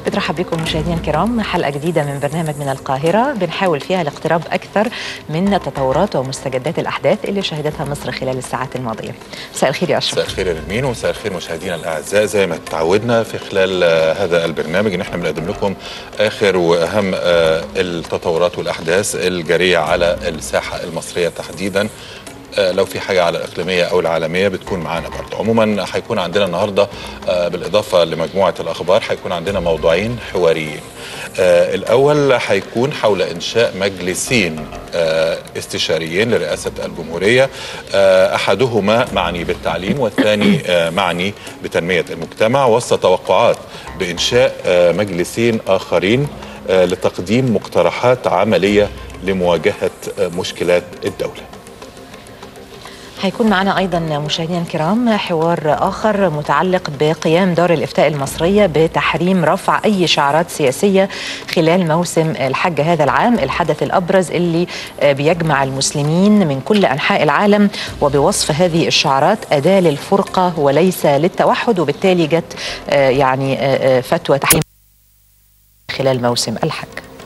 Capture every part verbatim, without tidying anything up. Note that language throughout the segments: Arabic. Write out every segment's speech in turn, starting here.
بترحب بكم مشاهدينا الكرام، حلقة جديدة من برنامج من القاهرة بنحاول فيها الاقتراب أكثر من التطورات ومستجدات الأحداث اللي شهدتها مصر خلال الساعات الماضية. مساء الخير يا أشرف. مساء الخير يا نرمين، ومساء الخير مشاهدينا الأعزاء. زي ما تعودنا في خلال هذا البرنامج إن احنا بنقدم لكم آخر وأهم التطورات والأحداث الجارية على الساحة المصرية تحديدا. لو في حاجة على الإقليمية أو العالمية بتكون معانا برضه. عموما هيكون عندنا النهاردة بالإضافة لمجموعة الأخبار هيكون عندنا موضوعين حواريين. الأول هيكون حول إنشاء مجلسين استشاريين لرئاسة الجمهورية، أحدهما معني بالتعليم والثاني معني بتنمية المجتمع، وسط توقعات بإنشاء مجلسين آخرين لتقديم مقترحات عملية لمواجهة مشكلات الدولة. هيكون معنا أيضا مشاهدينا الكرام حوار آخر متعلق بقيام دار الإفتاء المصرية بتحريم رفع أي شعارات سياسية خلال موسم الحج هذا العام، الحدث الأبرز اللي بيجمع المسلمين من كل أنحاء العالم، وبوصف هذه الشعارات أداة للفرقة وليس للتوحد، وبالتالي جت يعني فتوى تحريم خلال موسم الحج.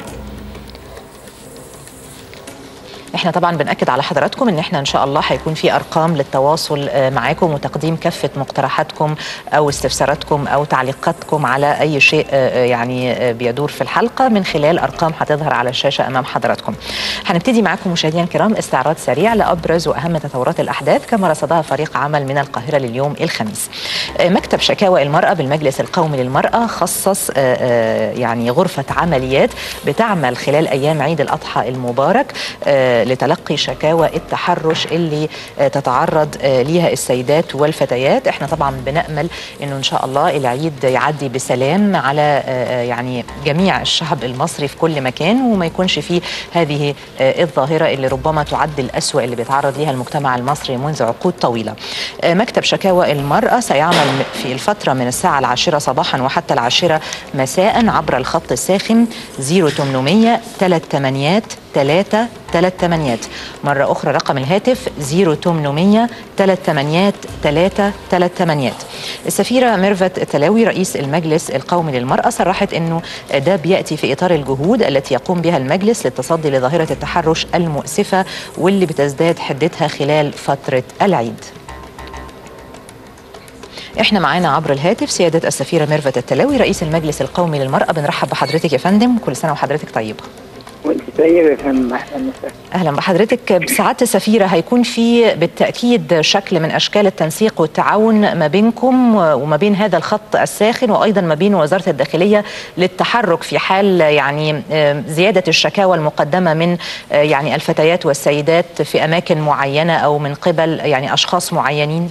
احنا طبعا بنأكد على حضراتكم ان احنا ان شاء الله هيكون في ارقام للتواصل معاكم وتقديم كافة مقترحاتكم او استفساراتكم او تعليقاتكم على اي شيء يعني بيدور في الحلقة من خلال ارقام هتظهر على الشاشة امام حضراتكم. هنبتدي معاكم مشاهدينا الكرام استعراض سريع لابرز واهم تطورات الاحداث كما رصدها فريق عمل من القاهرة لليوم الخميس. مكتب شكاوى المرأة بالمجلس القومي للمرأة خصص يعني غرفة عمليات بتعمل خلال ايام عيد الاضحى المبارك لتلقي شكاوى التحرش اللي تتعرض ليها السيدات والفتيات. احنا طبعا بنأمل انه ان شاء الله العيد يعدي بسلام على يعني جميع الشعب المصري في كل مكان، وما يكونش فيه هذه الظاهرة اللي ربما تعد الأسوأ اللي بيتعرض ليها المجتمع المصري منذ عقود طويلة. مكتب شكاوى المرأة سيعمل في الفترة من الساعة العاشرة صباحا وحتى العاشرة مساء عبر الخط الساخن صفر ثمانمائة ثلاثة ثمانية ثلاثة ثلاثة ثمانية. مرة أخرى رقم الهاتف صفر ثمانمائة ثلاثة ثمانية ثلاثة ثلاثة ثمانية. السفيرة ميرفت التلاوي رئيس المجلس القومي للمرأة صرحت أنه ده بيأتي في إطار الجهود التي يقوم بها المجلس للتصدي لظاهرة التحرش المؤسفة واللي بتزداد حدتها خلال فترة العيد. احنا معانا عبر الهاتف سيادة السفيرة ميرفت التلاوي رئيس المجلس القومي للمرأة. بنرحب بحضرتك يا فندم، كل سنة وحضرتك طيبة. وانت طيبة يا فندم. اهلا وسهلا. اهلا بحضرتك. سعادة السفيرة، هيكون في بالتأكيد شكل من اشكال التنسيق والتعاون ما بينكم وما بين هذا الخط الساخن وايضا ما بين وزارة الداخلية للتحرك في حال يعني زيادة الشكاوى المقدمة من يعني الفتيات والسيدات في اماكن معينة او من قبل يعني اشخاص معينين.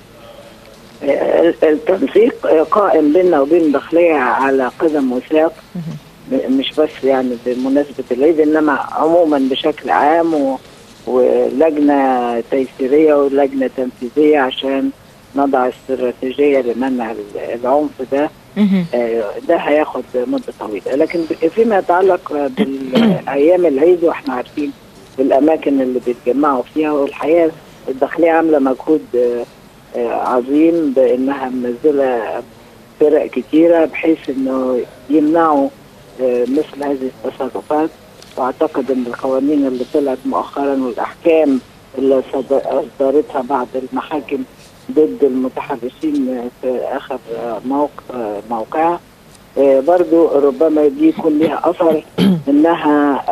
التنسيق قائم بيننا وبين الداخلية على قدم وساق، مش بس يعني بمناسبة العيد انما عموما بشكل عام، و... ولجنة تيسيرية ولجنة تنفيذية عشان نضع استراتيجية لمنع العنف ده. ده هياخد مدة طويلة، لكن فيما يتعلق بالأيام العيد واحنا عارفين الأماكن اللي بيتجمعوا فيها، والحقيقة الداخلية عاملة مجهود عظيم بأنها منزلة فرق كتيرة بحيث انه يمنعوا مثل هذه التصرفات. واعتقد ان القوانين اللي طلعت مؤخرا والاحكام اللي اصدرتها بعض المحاكم ضد المتحرشين في اخر موقع موقع برضو ربما دي يكون لها اثر انها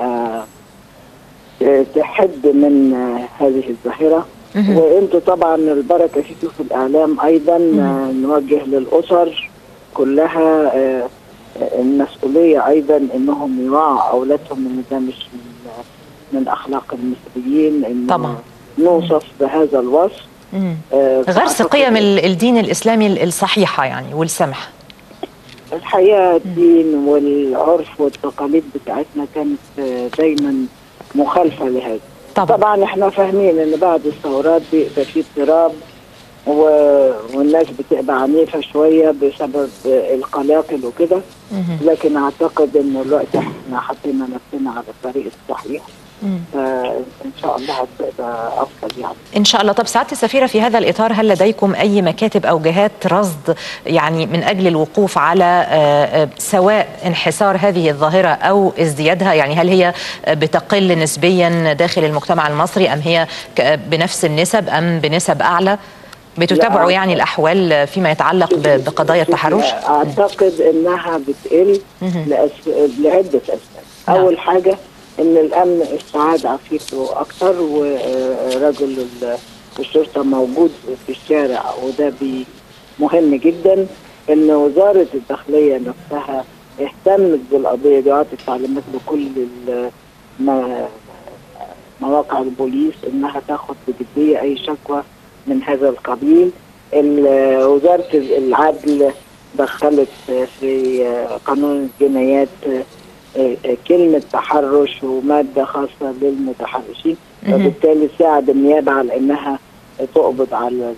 تحد من هذه الظاهره. وانتوا طبعا البركه فيكم في الاعلام ايضا نوجه للاسر كلها المسؤولية أيضا أنهم يراعوا أولادهم، أن ده مش من, من أخلاق المصريين أن طبعا نوصف بهذا الوصف. آه غرس قيم الدين الإسلامي الصحيحة يعني والسمح. الحقيقة الدين والعرف والتقاليد بتاعتنا كانت دايما مخالفة لهذا. طبعا, طبعا احنا فاهمين أن بعد الثورات بيبقى في اضطراب والناس بتبقى عنيفة شوية بسبب القلاقل وكده، لكن أعتقد إن الوقت احنا حطينا نفسنا على الطريق الصحيح فان شاء الله هتبقى افضل يعني ان شاء الله. طب سعاده السفيره، في هذا الاطار هل لديكم اي مكاتب او جهات رصد يعني من اجل الوقوف على سواء انحسار هذه الظاهره او ازديادها؟ يعني هل هي بتقل نسبيا داخل المجتمع المصري ام هي بنفس النسب ام بنسب اعلى؟ بتتابعوا يعني الاحوال فيما يتعلق بقضايا التحرش؟ اعتقد انها بتقل لعده اسباب. اول حاجه ان الامن استعاد عافيته اكثر، ورجل الشرطه موجود في الشارع، وده مهم جدا. ان وزاره الداخليه نفسها اهتمت بالقضيه دي وعطت تعليمات لكل مواقع البوليس انها تاخذ بجديه اي شكوى من هذا القبيل. وزاره العدل دخلت في قانون الجنايات كلمة تحرش ومادة خاصة للمتحرشين، وبالتالي ساعد النيابة على انها تقبض على.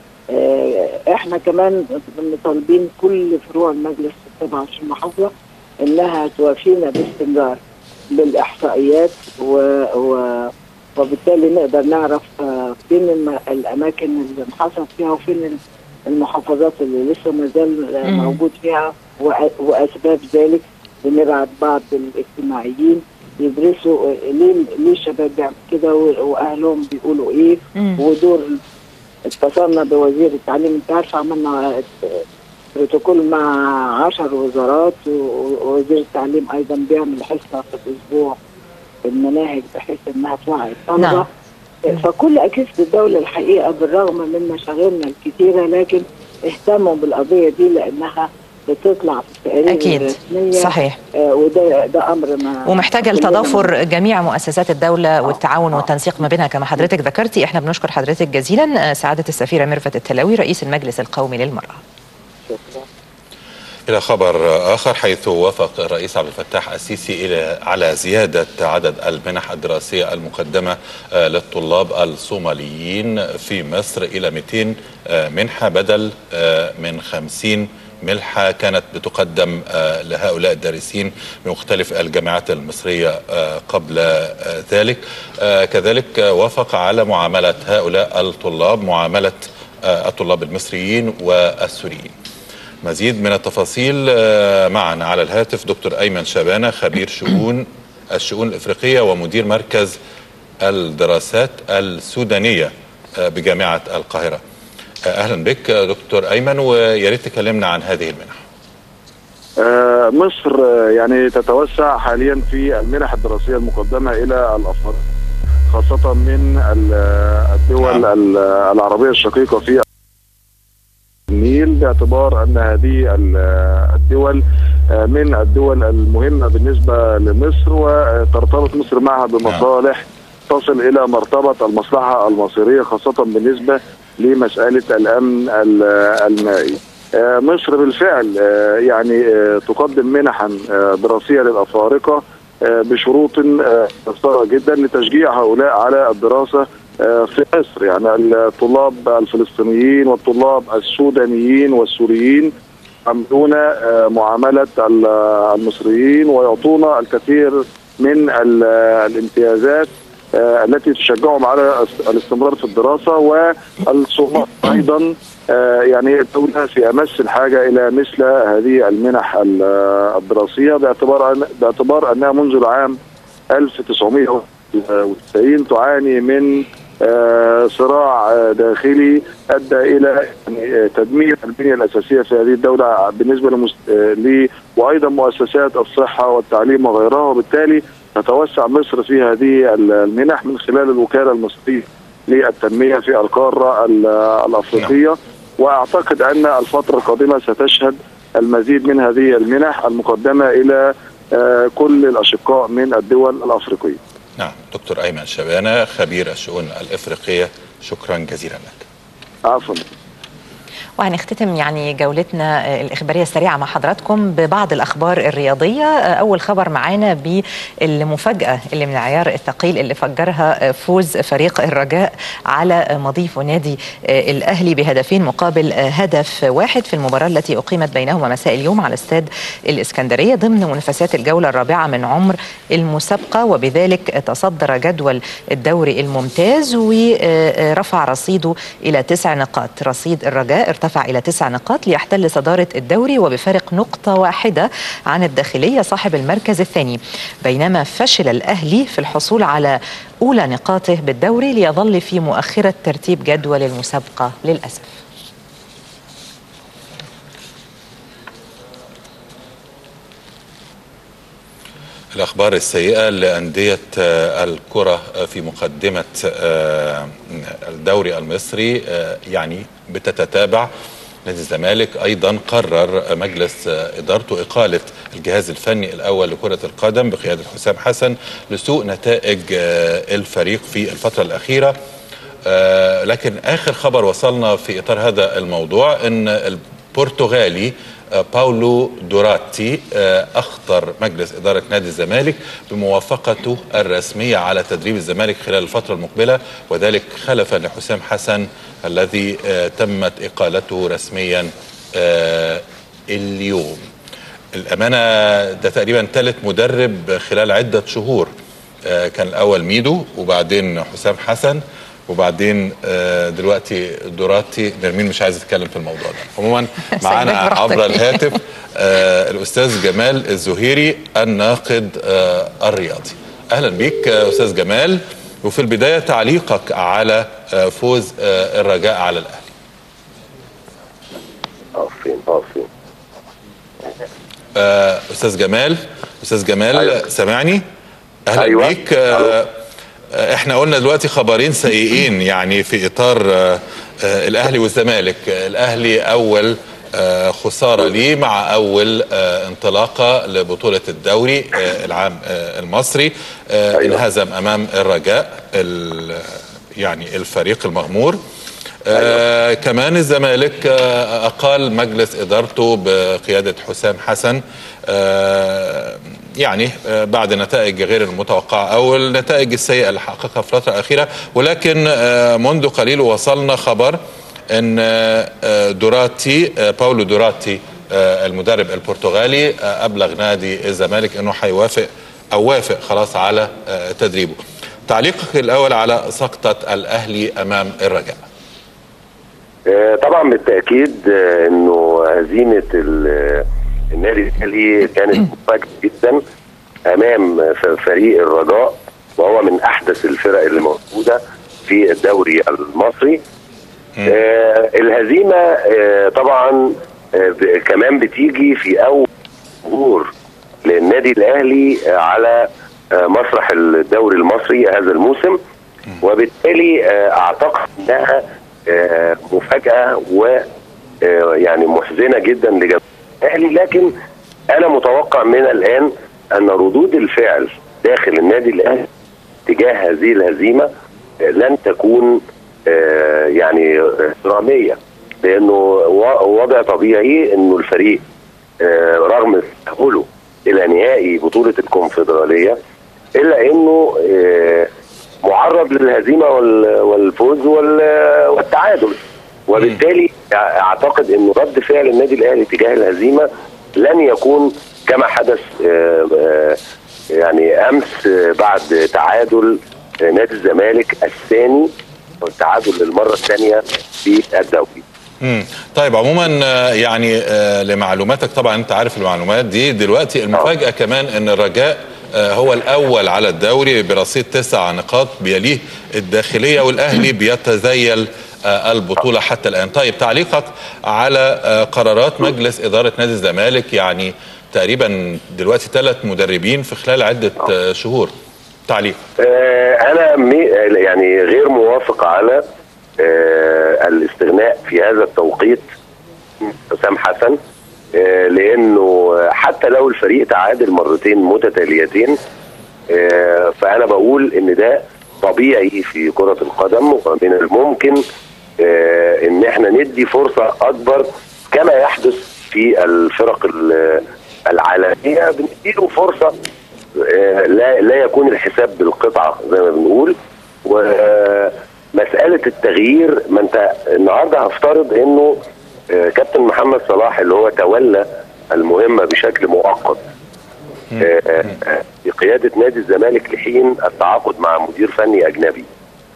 احنا كمان طالبين كل فروع المجلس السبعة وعشرين محافظة انها توافينا باستمرار بالاحصائيات، و, و وبالتالي نقدر نعرف فين الاماكن اللي انحصر فيها وفين المحافظات اللي لسه ما زال موجود فيها واسباب ذلك. بنبعت بعض الاجتماعيين يدرسوا ليه ليه الشباب بيعمل كده واهلهم بيقولوا ايه. مم. ودور اتصلنا بوزير التعليم، انت عارف عملنا بروتوكول مع عشر وزارات، ووزير التعليم ايضا بيعمل حصه في الاسبوع في المناهج بحيث انها توعي الطلبه. نعم. فكل اجهزه الدوله الحقيقه بالرغم من مشاغلنا الكثيره لكن اهتموا بالقضيه دي لانها بتطلع في التقارير أكيد الرسمية. صحيح. آه وده ده امر ما ومحتاجه لتضافر جميع مؤسسات الدوله والتعاون آه. والتنسيق ما بينها كما حضرتك ذكرتي. احنا بنشكر حضرتك جزيلا سعاده السفيره ميرفت التلاوي رئيس المجلس القومي للمراه. شكرا. إلى خبر آخر، حيث وافق الرئيس عبد الفتاح السيسي إلى على زيادة عدد المنح الدراسية المقدمة للطلاب الصوماليين في مصر إلى مئتين منحة بدل من خمسين منحة كانت بتقدم لهؤلاء الدارسين بمختلف الجامعات المصرية قبل ذلك. كذلك وافق على معاملة هؤلاء الطلاب معاملة الطلاب المصريين والسوريين. مزيد من التفاصيل معنا على الهاتف دكتور أيمن شبانة، خبير شؤون الشؤون الإفريقية ومدير مركز الدراسات السودانية بجامعة القاهرة. أهلا بك دكتور أيمن، ويا ريت تكلمنا عن هذه المنح. مصر يعني تتوسع حاليا في المنح الدراسية المقدمة إلى الأفارقة، خاصة من الدول العربية الشقيقة في النيل، باعتبار أن هذه الدول من الدول المهمة بالنسبة لمصر، وترتبط مصر معها بمصالح تصل إلى مرتبة المصلحة المصيرية، خاصة بالنسبة لمسألة الأمن المائي. مصر بالفعل يعني تقدم منحا دراسية للأفارقة بشروط مستقرة جدا لتشجيع هؤلاء على الدراسة في مصر. يعني الطلاب الفلسطينيين والطلاب السودانيين والسوريين يعملون معاملة المصريين ويعطون الكثير من الامتيازات التي تشجعهم على الاستمرار في الدراسة. والصومال أيضا يعني الدولة في أمس الحاجة إلى مثل هذه المنح الدراسية، باعتبار أن باعتبار أنها منذ العام ألف وتسعمائة وتسعين تعاني من صراع داخلي أدى إلى يعني تدمير البنية الأساسية في هذه الدولة بالنسبة لمست... ل وأيضا مؤسسات الصحة والتعليم وغيرها. وبالتالي تتوسع مصر في هذه المنح من خلال الوكالة المصرية للتنمية في القارة الأفريقية. وأعتقد أن الفترة القادمة ستشهد المزيد من هذه المنح المقدمة إلى كل الأشقاء من الدول الأفريقية. نعم دكتور أيمن شبانة خبير الشؤون الإفريقية، شكرا جزيلا لك. عفوا. وهنختتم يعني جولتنا الإخبارية السريعة مع حضراتكم ببعض الأخبار الرياضية. أول خبر معانا بالمفاجأة اللي من عيار الثقيل اللي فجرها فوز فريق الرجاء على مضيف نادي الأهلي بهدفين مقابل هدف واحد في المباراة التي أقيمت بينهما مساء اليوم على استاد الإسكندرية ضمن منافسات الجولة الرابعة من عمر المسابقة، وبذلك تصدر جدول الدوري الممتاز ورفع رصيده إلى تسع نقاط. رصيد الرجاء ارتفع إلى تسع نقاط ليحتل صدارة الدوري وبفارق نقطة واحدة عن الداخلية صاحب المركز الثاني، بينما فشل الأهلي في الحصول على أولى نقاطه بالدوري ليظل في مؤخرة ترتيب جدول المسابقة للأسف. الأخبار السيئة لأندية الكرة في مقدمة الدوري المصري يعني بتتتابع. نادي الزمالك أيضا قرر مجلس إدارته إقالة الجهاز الفني الأول لكرة القدم بقيادة حسام حسن لسوء نتائج الفريق في الفترة الأخيرة. لكن آخر خبر وصلنا في إطار هذا الموضوع أن البرتغالي باولو دوراتي أخطر مجلس إدارة نادي الزمالك بموافقته الرسمية على تدريب الزمالك خلال الفترة المقبلة، وذلك خلفا لحسام حسن الذي تمت إقالته رسميا اليوم. الأمانة ده تقريبا ثالث مدرب خلال عدة شهور، كان الأول ميدو وبعدين حسام حسن وبعدين دلوقتي دوراتي. نرمين مش عايز اتكلم في الموضوع ده. عموما معانا عبر الهاتف الاستاذ جمال الزهيري الناقد الرياضي. اهلا بيك استاذ جمال، وفي البدايه تعليقك على فوز الرجاء على الاهلي. اه فين اه فين استاذ جمال استاذ جمال أيوة. سامعني؟ اهلا أيوة. بيك. أيوة. احنا قلنا دلوقتي خبرين سيئين يعني في اطار الاهلي والزمالك. الاهلي اول خساره ليه مع اول انطلاقه لبطوله الدوري العام المصري، انهزم امام الرجاء يعني الفريق المغمور. آه كمان الزمالك آه أقال مجلس إدارته بقيادة حسام حسن آه يعني آه بعد نتائج غير المتوقعة أو النتائج السيئة اللي حققها في الفترة الأخيرة. ولكن آه منذ قليل وصلنا خبر أن آه دوراتي آه باولو دوراتي آه المدرب البرتغالي آه أبلغ نادي الزمالك أنه حيوافق أو وافق خلاص على آه تدريبه. تعليقك الأول على سقطة الأهلي أمام الرجاء. طبعا بالتاكيد انه هزيمه النادي الاهلي كانت مفاجاه جدا امام فريق الرجاء، وهو من احدث الفرق اللي موجوده في الدوري المصري. آه الهزيمه آه طبعا آه كمان بتيجي في اول ظهور للنادي الاهلي آه على آه مسرح الدوري المصري هذا الموسم، وبالتالي آه اعتقد انها آه مفاجأة و آه يعني محزنة جدا لجماهير الأهلي. لكن أنا متوقع من الآن أن ردود الفعل داخل النادي الأهلي تجاه هذه الهزيمة آه لن تكون آه يعني درامية، لأنه وضع طبيعي أنه الفريق آه رغم تأهله إلى نهائي بطولة الكونفدرالية إلا أنه آه معرض للهزيمه والفوز والتعادل، وبالتالي اعتقد انه رد فعل النادي الاهلي تجاه الهزيمه لن يكون كما حدث يعني امس بعد تعادل نادي الزمالك الثاني والتعادل للمره الثانيه في الدوري. امم طيب عموما يعني لمعلوماتك، طبعا انت عارف المعلومات دي دلوقتي. المفاجاه كمان ان الرجاء هو الأول على الدوري برصيد تسع نقاط، بيليه الداخلية والأهلي بيتزيل البطولة حتى الآن. طيب تعليقك على قرارات مجلس إدارة نادي الزمالك، يعني تقريبا دلوقتي ثلاث مدربين في خلال عدة شهور. تعليق. أنا يعني غير موافق على الاستغناء في هذا التوقيت حسام حسن، لانه حتى لو الفريق تعادل مرتين متتاليتين فانا بقول ان ده طبيعي في كرة القدم، ومن الممكن آه ان احنا ندي فرصه اكبر كما يحدث في الفرق العالميه، بنديله فرصه آه لا لا يكون الحساب بالقطعه زي ما بنقول. ومساله التغيير، ما انت النهارده هفترض انه آه كابتن محمد صلاح اللي هو تولى المهمه بشكل مؤقت بقياده نادي الزمالك لحين التعاقد مع مدير فني اجنبي.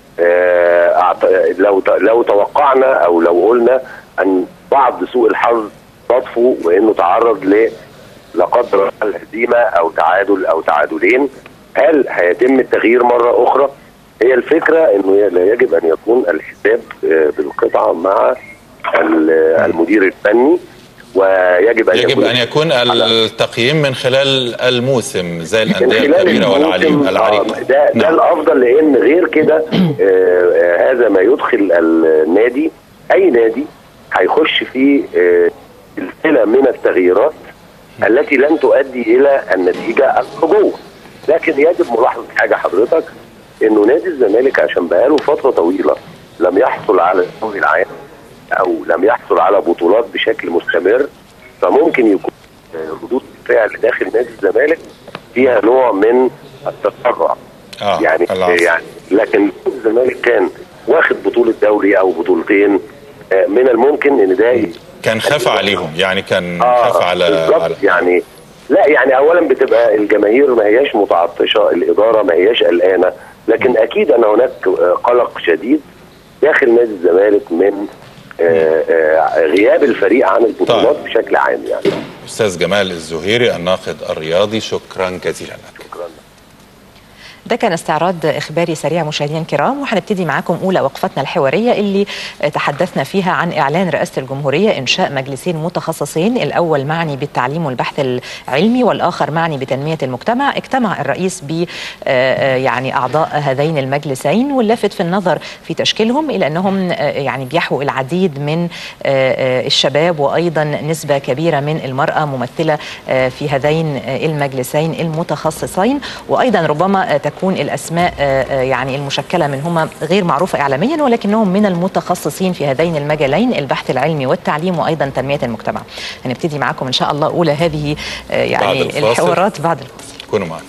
لو لو توقعنا او لو قلنا ان بعض سوء الحظ صادفه وانه تعرض ل لا قدر الله الهزيمه او تعادل او تعادلين، هل هيتم التغيير مره اخرى؟ هي الفكره انه لا يجب ان يكون الحساب بالقطعه مع المدير الفني، ويجب ان يجب يكون ان يكون التقييم من خلال الموسم زي الانديه الكبيره والعريقه. آه ده, نعم. ده الافضل، لان غير كده آه هذا ما يدخل النادي، اي نادي هيخش في آه سلسله من التغييرات التي لن تؤدي الى النتيجه المرجوه. لكن يجب ملاحظه حاجه حضرتك، انه نادي الزمالك عشان بقاله فتره طويله لم يحصل على الدوري العام او لم يحصل على بطولات بشكل مستمر، فممكن يكون ردود الفعل داخل نادي الزمالك فيها نوع من التسرع. آه يعني العصر. يعني لكن الزمالك كان واخد بطوله دوري او بطولتين، من الممكن ان ده كان خاف عليهم، يعني كان آه خاف على, على يعني لا يعني اولا بتبقى الجماهير ما هياش متعطشه، الاداره ما هياش قلقانه، لكن اكيد ان هناك قلق شديد داخل نادي الزمالك من آآ آآ غياب الفريق عن البطولات طيب. بشكل عام. يعني استاذ جمال الزهيري الناقد الرياضي، شكرا جزيلا لك. شكرا. ده كان استعراض إخباري سريع مشاهدينا الكرام، وهنبتدي معاكم أولى وقفتنا الحوارية اللي تحدثنا فيها عن إعلان رئاسة الجمهورية إنشاء مجلسين متخصصين، الأول معني بالتعليم والبحث العلمي والآخر معني بتنمية المجتمع. اجتمع الرئيس ب يعني أعضاء هذين المجلسين، واللافت في النظر في تشكيلهم إلى أنهم يعني بيحووا العديد من الشباب وأيضا نسبة كبيرة من المرأة ممثلة في هذين المجلسين المتخصصين، وأيضا ربما تكون تكون الأسماء يعني المشكلة منهما غير معروفة إعلاميا، ولكنهم من المتخصصين في هذين المجالين، البحث العلمي والتعليم وأيضا تنمية المجتمع. هنبتدي معكم إن شاء الله أولى هذه يعني بعد الحوارات بعد الفاصل. كونوا معنا.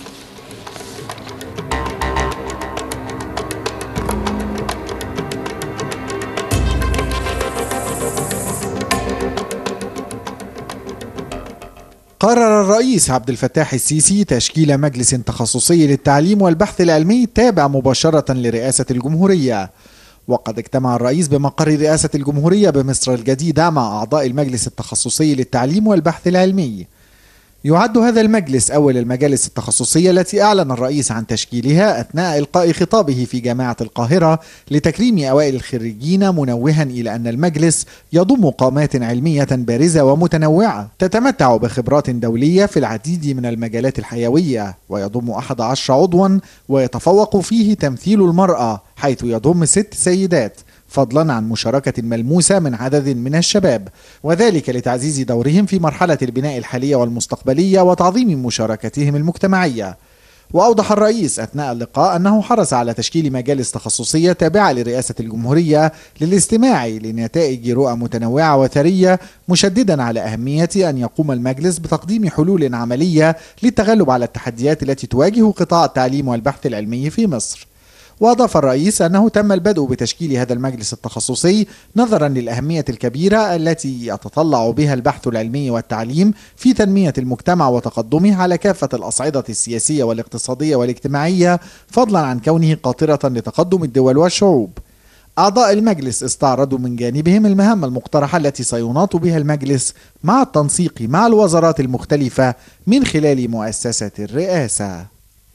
قرر الرئيس عبد الفتاح السيسي تشكيل مجلس تخصصي للتعليم والبحث العلمي تابع مباشرة لرئاسة الجمهورية. وقد اجتمع الرئيس بمقر رئاسة الجمهورية بمصر الجديدة مع أعضاء المجلس التخصصي للتعليم والبحث العلمي. يعد هذا المجلس أول المجالس التخصصية التي أعلن الرئيس عن تشكيلها أثناء إلقاء خطابه في جامعة القاهرة لتكريم أوائل الخريجين، منوها إلى أن المجلس يضم قامات علمية بارزة ومتنوعة تتمتع بخبرات دولية في العديد من المجالات الحيوية، ويضم أحد عشر عضوا ويتفوق فيه تمثيل المرأة حيث يضم ست سيدات، فضلا عن مشاركة ملموسة من عدد من الشباب، وذلك لتعزيز دورهم في مرحلة البناء الحالية والمستقبلية وتعظيم مشاركتهم المجتمعية. وأوضح الرئيس أثناء اللقاء أنه حرص على تشكيل مجالس تخصصية تابعة لرئاسة الجمهورية للاستماع لنتائج رؤى متنوعة وثرية، مشددا على أهمية أن يقوم المجلس بتقديم حلول عملية للتغلب على التحديات التي تواجه قطاع التعليم والبحث العلمي في مصر. وأضاف الرئيس أنه تم البدء بتشكيل هذا المجلس التخصصي نظرا للأهمية الكبيرة التي يتطلع بها البحث العلمي والتعليم في تنمية المجتمع وتقدمه على كافة الأصعدة السياسية والاقتصادية والاجتماعية، فضلا عن كونه قاطرة لتقدم الدول والشعوب. أعضاء المجلس استعرضوا من جانبهم المهام المقترحة التي سيناط بها المجلس مع التنسيق مع الوزارات المختلفة من خلال مؤسسة الرئاسة.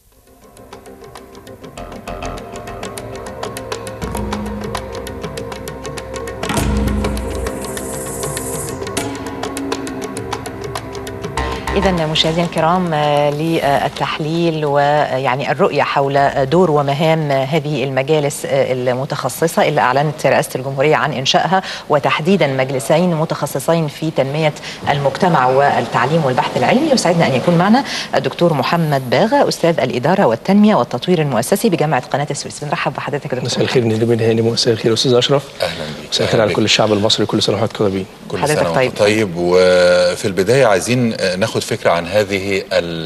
إذا مشاهدينا الكرام للتحليل ويعني الرؤية حول دور ومهام هذه المجالس المتخصصة اللي أعلنت رئاسة الجمهورية عن إنشائها، وتحديدا مجلسين متخصصين في تنمية المجتمع والتعليم والبحث العلمي. يسعدنا أن يكون معنا الدكتور محمد باغا، أستاذ الإدارة والتنمية والتطوير المؤسسي بجامعة قناة السويس. بنرحب بحضرتك يا دكتور. مساء الخير نيلي بن هاني. مساء الخير أستاذ أشرف. أهلا بك. مساء الخير على كل الشعب المصري، كل سنه وحضرتك طيبين. كل سنه وانتم طيب. وفي البدايه عايزين ناخد فكره عن هذه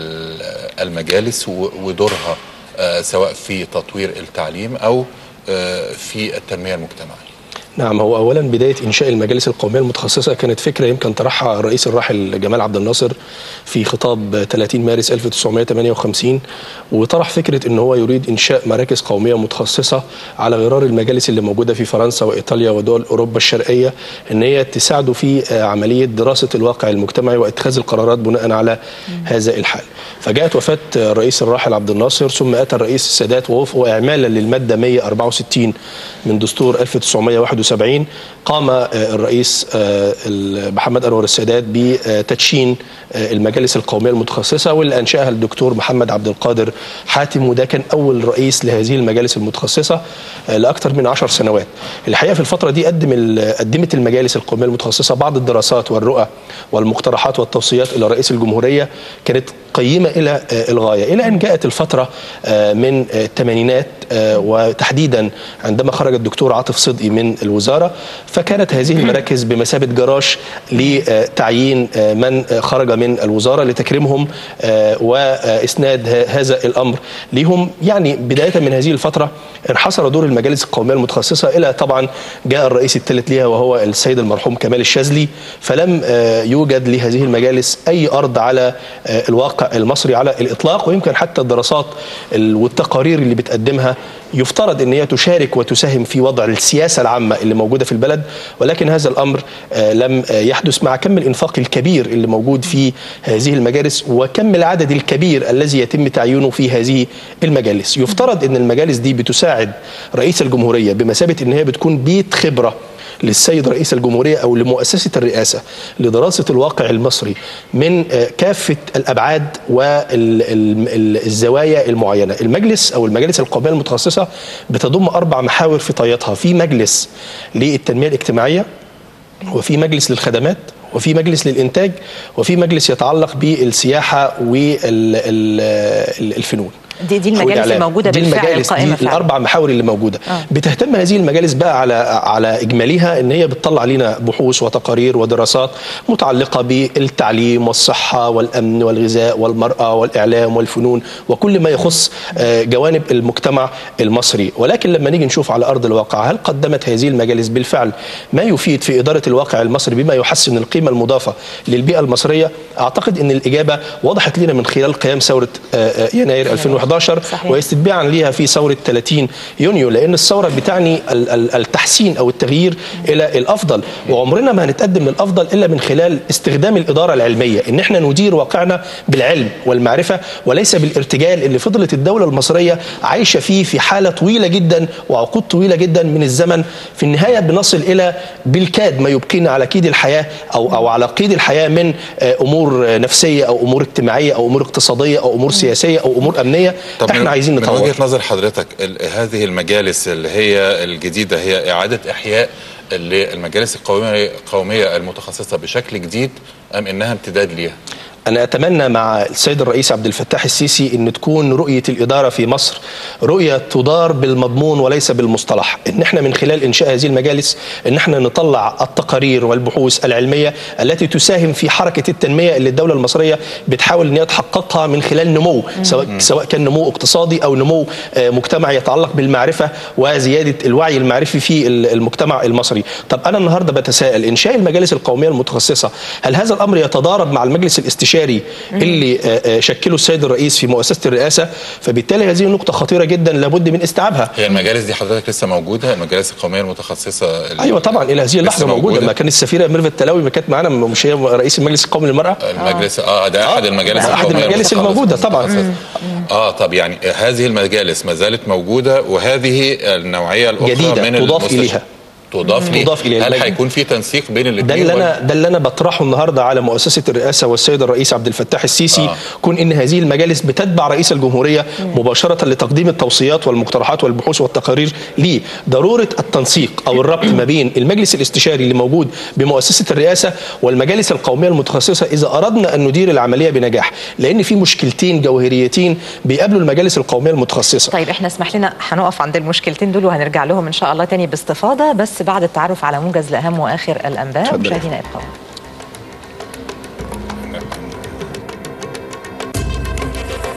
المجالس ودورها سواء في تطوير التعليم او في التنميه المجتمعيه. نعم، هو اولا بدايه انشاء المجالس القوميه المتخصصه كانت فكره يمكن طرحها الرئيس الراحل جمال عبد الناصر في خطاب ثلاثين مارس ألف وتسعمائة وثمانية وخمسين، وطرح فكره ان هو يريد انشاء مراكز قوميه متخصصه على غرار المجالس اللي موجوده في فرنسا وايطاليا ودول اوروبا الشرقيه، ان هي تساعده في عمليه دراسه الواقع المجتمعي واتخاذ القرارات بناء على م. هذا الحال. فجاءت وفاه الرئيس الراحل عبد الناصر، ثم اتى الرئيس السادات ووافق اعمالا للماده مئة وأربعة وستين من دستور ألف وتسعمائة وواحد وسبعين، قام الرئيس محمد أنور السادات بتدشين المجالس القومية المتخصصة، واللي أنشأها الدكتور محمد عبد القادر حاتم، وده كان أول رئيس لهذه المجالس المتخصصة لأكثر من عشر سنوات. الحقيقة في الفترة دي قدم قدمت المجالس القومية المتخصصة بعض الدراسات والرؤى والمقترحات والتوصيات إلى رئيس الجمهورية، كانت قيمة إلى الغاية، إلى أن جاءت الفترة من الثمانينات وتحديدا عندما خرج الدكتور عاطف صدقي من الوزارة، فكانت هذه المراكز بمثابة جراج لتعيين من خرج من الوزارة لتكريمهم وإسناد هذا الأمر لهم. يعني بداية من هذه الفترة انحصر دور المجالس القومية المتخصصة إلى طبعا جاء الرئيس الثالث لها وهو السيد المرحوم كمال الشاذلي، فلم يوجد لهذه المجالس أي أرض على الواقع المصري على الإطلاق. ويمكن حتى الدراسات والتقارير اللي بتقدمها يفترض ان هي تشارك وتساهم في وضع السياسه العامه اللي موجوده في البلد، ولكن هذا الامر لم يحدث مع كم الانفاق الكبير اللي موجود في هذه المجالس وكم العدد الكبير الذي يتم تعيينه في هذه المجالس. يفترض ان المجالس دي بتساعد رئيس الجمهوريه بمثابه ان هي بتكون بيت خبره للسيد رئيس الجمهورية أو لمؤسسة الرئاسة لدراسة الواقع المصري من كافة الأبعاد والزوايا المعينة. المجلس أو المجالس القومية المتخصصة بتضم أربع محاور في طياتها، في مجلس للتنمية الاجتماعية، وفي مجلس للخدمات، وفي مجلس للإنتاج، وفي مجلس يتعلق بالسياحة والفنون. دي دي المجالس الموجوده بالفعل القائمه فعلا. الاربع محاور اللي موجوده آه. بتهتم هذه المجالس بقى على على اجمالها ان هي بتطلع لنا بحوث وتقارير ودراسات متعلقه بالتعليم والصحه والامن والغذاء والمراه والاعلام والفنون وكل ما يخص جوانب المجتمع المصري. ولكن لما نيجي نشوف على ارض الواقع، هل قدمت هذه المجالس بالفعل ما يفيد في اداره الواقع المصري بما يحسن القيمه المضافه للبيئه المصريه؟ اعتقد ان الاجابه وضحت لنا من خلال قيام ثوره يناير ألفين وأحد عشر صحيح. واستتباعا ليها في ثوره ثلاثين يونيو، لان الثوره بتعني التحسين او التغيير الى الافضل، وعمرنا ما هنتقدم للافضل الا من خلال استخدام الاداره العلميه، ان احنا ندير واقعنا بالعلم والمعرفه وليس بالارتجال اللي فضلت الدوله المصريه عايشه فيه في حاله طويله جدا وعقود طويله جدا من الزمن. في النهايه بنصل الى بالكاد ما يبقينا على كيد الحياه او او على قيد الحياه من امور نفسيه او امور اجتماعيه او امور اقتصاديه او امور سياسيه او امر امنيه. طب احنا عايزين نطور. من وجهة نظر حضرتك هذه المجالس اللي هي الجديدة هي إعادة إحياء للمجالس القومية القومية المتخصصة بشكل جديد أم إنها امتداد ليها؟ أنا أتمنى مع السيد الرئيس عبد الفتاح السيسي أن تكون رؤية الإدارة في مصر رؤية تدار بالمضمون وليس بالمصطلح، أن احنا من خلال إنشاء هذه المجالس أن احنا نطلع التقارير والبحوث العلمية التي تساهم في حركة التنمية اللي الدولة المصرية بتحاول أن هي تحققها من خلال نمو، سواء سواء كان نمو اقتصادي أو نمو مجتمعي يتعلق بالمعرفة وزيادة الوعي المعرفي في المجتمع المصري. طب أنا النهاردة بتساءل، إنشاء المجالس القومية المتخصصة هل هذا الأمر يتضارب مع المجلس الاستشاري اللي شكله السيد الرئيس في مؤسسة الرئاسة؟ فبالتالي هذه نقطة خطيرة جدا لابد من استيعابها. هي المجالس دي حضرتك لسه موجودة؟ المجالس القومية المتخصصة؟ أيوة طبعا إلى هذه اللحظة موجودة. موجودة. ما كان السفيرة ميرفت تلاوي ما كانت معانا، مش هي رئيس المجلس القومي للمرأة؟ المجلس اه ده أحد المجالس أحد القومية المجالس الموجودة طبعا. اه طب يعني هذه المجالس ما زالت موجودة وهذه النوعية الأخرى جديدة من تضاف إليها تضاف ليه؟ تضاف إليه. هل هيكون في تنسيق بين الاثنين؟ ده اللي انا ده اللي انا بطرحه النهارده على مؤسسه الرئاسه والسيد الرئيس عبد الفتاح السيسي، آه. كون ان هذه المجالس بتتبع رئيس الجمهوريه مباشره لتقديم التوصيات والمقترحات والبحوث والتقارير ليه. ضروره التنسيق او الربط ما بين المجلس الاستشاري اللي موجود بمؤسسه الرئاسه والمجالس القوميه المتخصصه اذا اردنا ان ندير العمليه بنجاح، لان في مشكلتين جوهريتين بيقابلوا المجالس القوميه المتخصصه. طيب احنا اسمح لنا هنقف عند المشكلتين دول وهنرجع لهم ان شاء الله تاني باستفاضه، بس بس بعد التعرف على موجز لاهم واخر الانباء. اتفضل. مشاهدينا ابقوا